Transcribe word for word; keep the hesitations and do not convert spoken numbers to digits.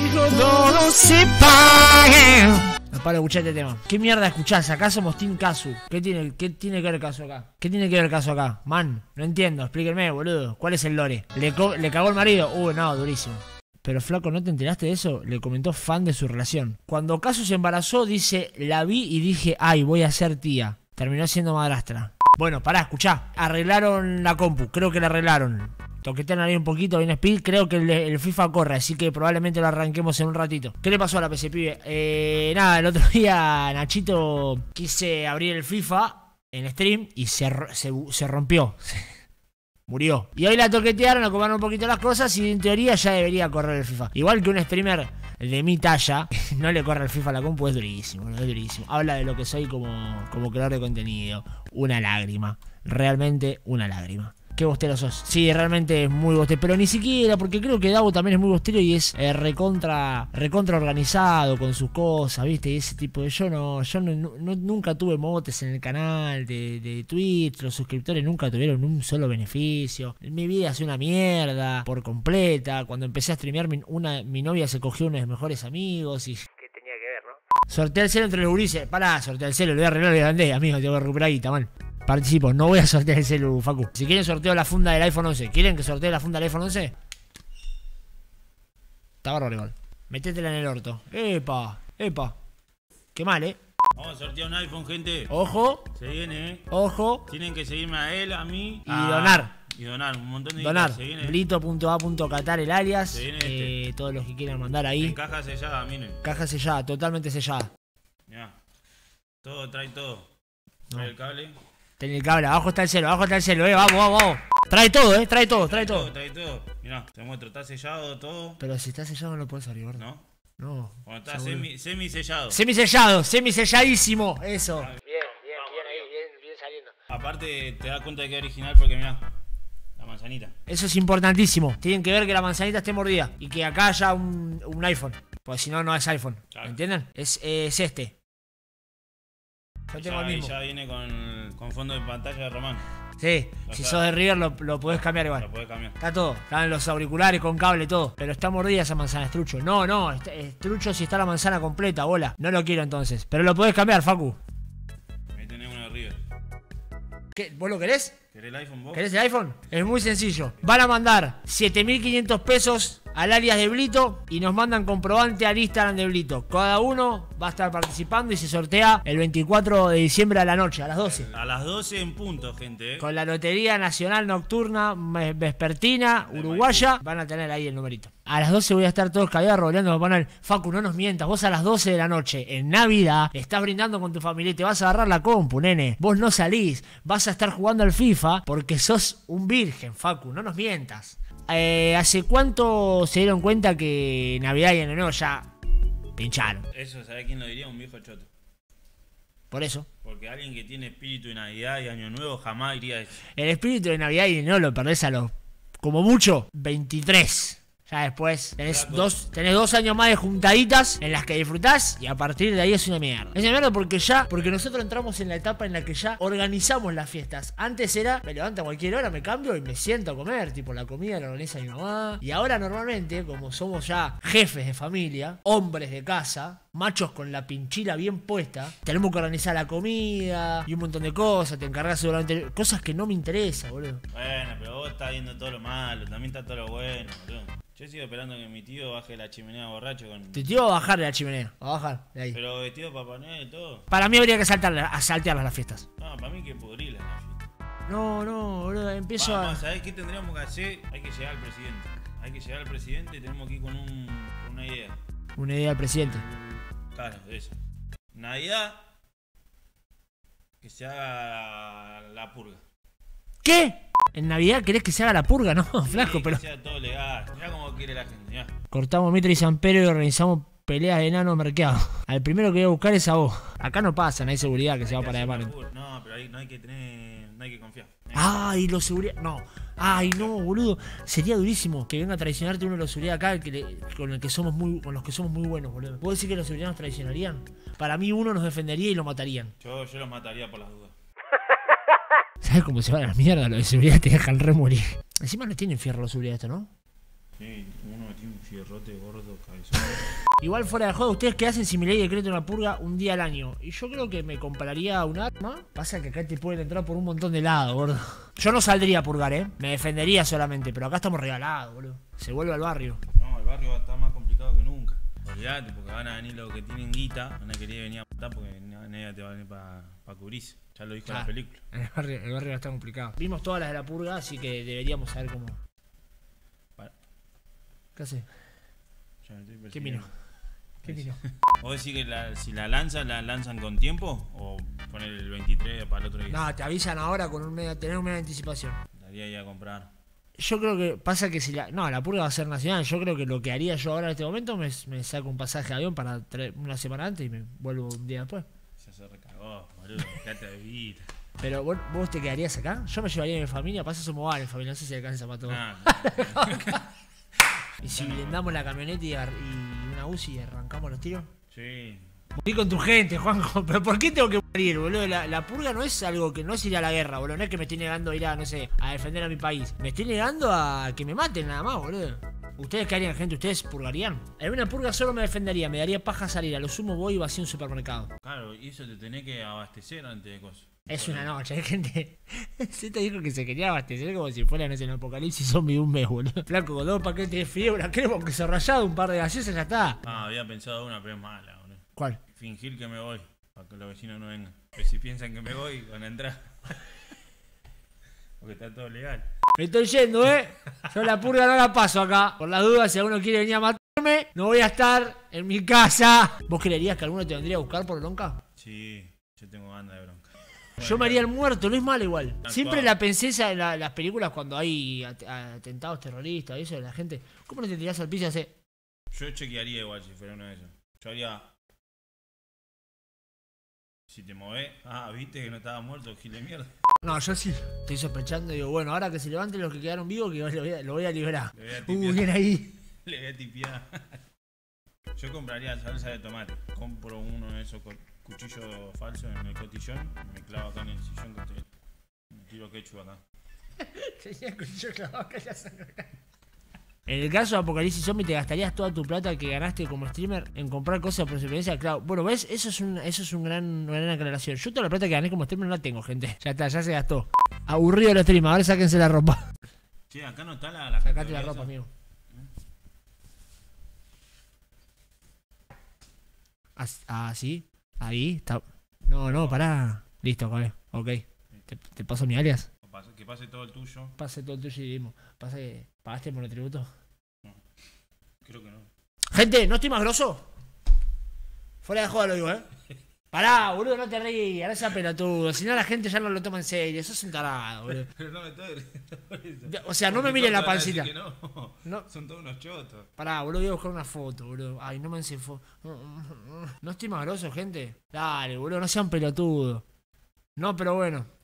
Dijo todos se paguen. No paro de escuchar este tema. ¿Qué mierda escuchás? Acá somos Team Kazu. ¿Qué tiene, ¿Qué tiene que ver Kazu acá? ¿Qué tiene que ver Kazu acá? Man, no entiendo. Explíquenme, boludo. ¿Cuál es el lore? ¿Le, ¿Le cagó el marido? Uy, no, durísimo. Pero flaco, ¿no te enteraste de eso? Le comentó fan de su relación. Cuando Kazu se embarazó, dice, la vi y dije, ay, voy a ser tía. Terminó siendo madrastra. Bueno, pará, escuchá. Arreglaron la compu, creo que la arreglaron. Toquetean ahí un poquito, bien speed. Creo que el, el FIFA corre, así que probablemente lo arranquemos en un ratito. ¿Qué le pasó a la P C, pibe? Eh, nada, el otro día Nachito quise abrir el FIFA en stream y se, se, se rompió. Murió. Y hoy la toquetearon, acomodaron un poquito las cosas y en teoría ya debería correr el FIFA. Igual que un streamer de mi talla, no le corre el FIFA a la compu, es durísimo, es durísimo. Habla de lo que soy como, como creador de contenido. Una lágrima. Realmente una lágrima. Qué bostero sos. Sí, realmente es muy bostero. Pero ni siquiera, porque creo que Davo también es muy bostero y es eh, recontra recontra organizado con sus cosas, ¿viste? Y ese tipo de... Yo no, yo no, no, nunca tuve motes en el canal de, de Twitch. Los suscriptores nunca tuvieron un solo beneficio. Mi vida es una mierda por completa. Cuando empecé a streamear, mi, una, mi novia se cogió uno de mis mejores amigos y... ¿Qué tenía que ver, no? Sorteé el celo entre los gurises. Pará, sorteé el celo, lo voy a arreglar, le andé, amigo, te voy a recuperar guita, man. Participo, no voy a sortear el celu, Facu. Si quieren sorteo la funda del iPhone once. ¿Quieren que sortee la funda del iPhone once? Está bárbaro igual. Metétela en el orto. Epa, epa. Qué mal, eh. Vamos a sortear un iPhone, gente. Ojo. Se viene, eh. Ojo. Tienen que seguirme a él, a mí. Y a... donar. Y donar, un montón de Donar. dinero. Blito punto a punto catar el alias. Se viene eh, este. Todos los que quieran mandar ahí. En caja sellada, miren. Caja sellada, totalmente sellada. Mirá. Todo, trae todo. No. Trae el cable. Ten el cable, abajo está el celo, abajo está el celo, eh, vamos, vamos, vamos. Trae todo, eh, trae todo, trae, Trae todo. todo. Trae todo. Mirá, te muestro, está sellado todo. Pero si está sellado no lo puedes abrir, ¿verdad? ¿No? No. Bueno, está seguro. semi, semi sellado. Semi sellado, semi selladísimo, eso. Ah, Bien, bien, bien ahí, bien, bien saliendo. Aparte te das cuenta de que es original porque mirá, la manzanita. Eso es importantísimo. Tienen que ver que la manzanita esté mordida y que acá haya un, un iPhone. Porque si no, no es iPhone. Claro. ¿Entienden? Es, eh, es este. Yo Y tengo ya, el y mismo. ya viene con, con fondo de pantalla de Román. Sí, O si sea, sos de River lo, lo podés cambiar igual. Lo podés cambiar. Está todo. Están los auriculares con cable, todo. Pero está mordida esa manzana, es trucho. No, no, es, es trucho si está la manzana completa, bola. No lo quiero entonces. Pero lo podés cambiar, Facu. Ahí tenés uno de River. ¿Qué? ¿Vos lo querés? ¿Querés el iPhone vos? ¿Querés el iPhone? Es muy sencillo. Van a mandar siete mil quinientos pesos al alias de Blito y nos mandan comprobante al Instagram de Blito. Cada uno va a estar participando y se sortea el veinticuatro de diciembre a la noche, a las doce. A las doce en punto, gente. ¿eh? Con la Lotería Nacional Nocturna Vespertina Uruguaya van a tener ahí el numerito. A las doce voy a estar todos callados roleando. Me van a decir, Facu, no nos mientas. Vos a las doce de la noche, en Navidad, estás brindando con tu familia y te vas a agarrar la compu, nene. Vos no salís. Vas a estar jugando al FIFA porque sos un virgen, Facu. No nos mientas. Eh, ¿Hace cuánto se dieron cuenta que Navidad y Año Nuevo ya pincharon? Eso, ¿sabés quién lo diría? Un viejo choto. Por eso. Porque alguien que tiene espíritu de Navidad y Año Nuevo jamás diría eso. El espíritu de Navidad y Año Nuevo lo perdés a los, como mucho, veintitrés. Ya después tenés dos, tenés dos años más de juntaditas en las que disfrutás y a partir de ahí es una mierda. Es una mierda porque ya, porque nosotros entramos en la etapa en la que ya organizamos las fiestas. Antes era, me levanto a cualquier hora, me cambio y me siento a comer, tipo la comida la organiza mi mamá. Y ahora normalmente, como somos ya jefes de familia, hombres de casa, machos con la pinchila bien puesta, tenemos que organizar la comida y un montón de cosas, te encargas seguramente cosas que no me interesan, boludo. Bueno, pero vos estás viendo todo lo malo, también está todo lo bueno, boludo. Yo sigo esperando que mi tío baje la chimenea borracho con... Tu tío va a bajar de la chimenea, va a bajar de ahí. Pero vestido de Papá Noel y todo. Para mí habría que saltarla, a saltearlas las fiestas. No, para mí que pudrirla la fiesta. No, no, boludo, empiezo Vamos, a... ¿sabés qué tendríamos que hacer? Hay que llegar al presidente. Hay que llegar al presidente y tenemos que ir con, un, con una idea. Una idea del presidente. Claro, eso. Navidad, que se haga la purga. ¿Qué? ¿En Navidad querés que se haga la purga? No, flaco, Sí, pero... que sea todo legal. Mirá cómo quiere la gente, mirá. Cortamos Mitre y San Pedro y organizamos peleas de enano mercado. Al primero que voy a buscar es a vos. Acá no pasa, no hay seguridad que se va para de mar. No, pero ahí no hay que tener... No hay que confiar. Ay, los seguridad... No. Ay, no, boludo. Sería durísimo que venga a traicionarte uno de los seguridad acá que le... con el que somos muy... con los que somos muy buenos, boludo. ¿Vos decís que los seguridad nos traicionarían? Para mí uno nos defendería y lo matarían. Yo, yo los mataría por las dudas. ¿Sabes cómo se van a la mierda? Los de seguridad te dejan re morir. Encima no tienen fierro los seguridad esto, ¿no? Sí, uno tiene un fierrote, gordo, cabezón. Igual fuera de juego, ¿ustedes qué hacen si mi ley decreta una purga un día al año? Y yo creo que me compraría un arma. Pasa que acá te pueden entrar por un montón de lados, gordo. Yo no saldría a purgar, ¿eh? Me defendería solamente, pero acá estamos regalados, boludo. Se vuelve al barrio. No, el barrio va a estar más complicado que nunca. Olvídate, porque van a venir los que tienen guita, van a querer venir a matar porque nadie te va a venir para pa cubrirse. Ya lo dijo Ah, la película. El barrio, el barrio está complicado. Vimos todas las de la purga, así que deberíamos saber cómo. Para. ¿Qué hace? Ya me estoy ¿Qué persiguiendo. vino? ¿Qué vino? ¿Vos decís que la, si la lanzan, la lanzan con tiempo? ¿O poner el veintitrés para el otro día? No, te avisan ahora con un medio, tener un medio de anticipación. Daría ya a comprar. Yo creo que pasa que si la. No, la purga va a ser nacional. Yo creo que lo que haría yo ahora en este momento me, me saco un pasaje de avión para tre- una semana antes y me vuelvo un día después. Ya se recagó, boludo. Dejate de vida. Pero ¿vos, vos te quedarías acá? Yo me llevaría a mi familia, pasa somos varios familia, no sé si alcanza para todo. Ah, Y si blindamos la camioneta y, ar- y una U C I y arrancamos los tiros. sí. Morí con tu gente, Juanjo. ¿Pero por qué tengo que morir, boludo? La, la purga no es algo que no es ir a la guerra, boludo. No es que me estoy negando a ir a, no sé, a defender a mi país. Me estoy negando a que me maten nada más, boludo. ¿Ustedes qué harían, gente? ¿Ustedes purgarían? En una purga solo me defendería, me daría paja salir. A lo sumo voy y vacío un supermercado. Claro, y eso te tenés que abastecer antes de cosas. Es una noche, hay gente. Z dijo que se quería abastecer como si fuera, no sé, en el apocalipsis zombie de un mes, boludo. Flaco, con dos paquetes de fibra, creo que se rayado un par de gaseosas, ya está. Ah, había pensado una, pero es mala, boludo. ¿Cuál? Fingir que me voy, para que los vecinos no vengan. Que si piensan que me voy, van a entrar. Porque está todo legal. Me estoy yendo, ¿eh? Yo la purga no la paso acá. Por las dudas, si alguno quiere venir a matarme, no voy a estar en mi casa. ¿Vos creerías que alguno te vendría a buscar por bronca? Sí, yo tengo banda de bronca. Yo me haría el muerto, no es mal igual. Tal Siempre cual. la pensé esa en la- las películas cuando hay at- atentados terroristas y eso de la gente. ¿Cómo no te tirás al piso y haces? Yo chequearía igual si fuera uno de esos. Yo haría... Si te movés... Ah, viste que no estaba muerto, gil de mierda. No, yo sí. Estoy sospechando y digo, bueno, ahora que se levanten los que quedaron vivos, que lo voy a, lo voy a liberar. Le voy a Uh, tipear. bien ahí. Le voy a tipear. Yo compraría salsa de tomate. Compro uno de esos co- cuchillos falsos en el cotillón. Me clavo acá en el sillón que te... Me tiro ketchup acá. Tenía cuchillo clavado acá en la sangre. En el caso de Apocalipsis Zombie, ¿te gastarías toda tu plata que ganaste como streamer en comprar cosas por supervivencia? Claro, bueno, ¿ves? Eso es, un, eso es un gran, una gran aclaración. Yo toda la plata que gané como streamer no la tengo, gente. Ya está, ya se gastó. Aburrido el stream, ahora sáquense la ropa. Che, acá no está la... la Sacate la categoría ropa, esa. amigo. As- Ah, sí. Ahí está. No, no, pará. Listo, ok. Ok. ¿Te, te paso mi alias? O pase- Que pase todo el tuyo. Pase todo el tuyo y vimos. Pasa que pagaste el monotributo. Creo que no. Gente, ¿no estoy más grosso? Fuera de joda lo digo, ¿eh? Pará, boludo, no te rías, no seas pelotudo. Si no, la gente ya no lo toma en serio. Sos un tarado, boludo. Pero no me estoy riendo por eso. Ya, o sea, no me Porque miren la todos van a decir pancita. que no. No. Son todos unos chotos. Pará, boludo, voy a buscar una foto, boludo. Ay, no me hace foto. No estoy más grosso, gente. Dale, boludo, no sean pelotudos. No, pero bueno.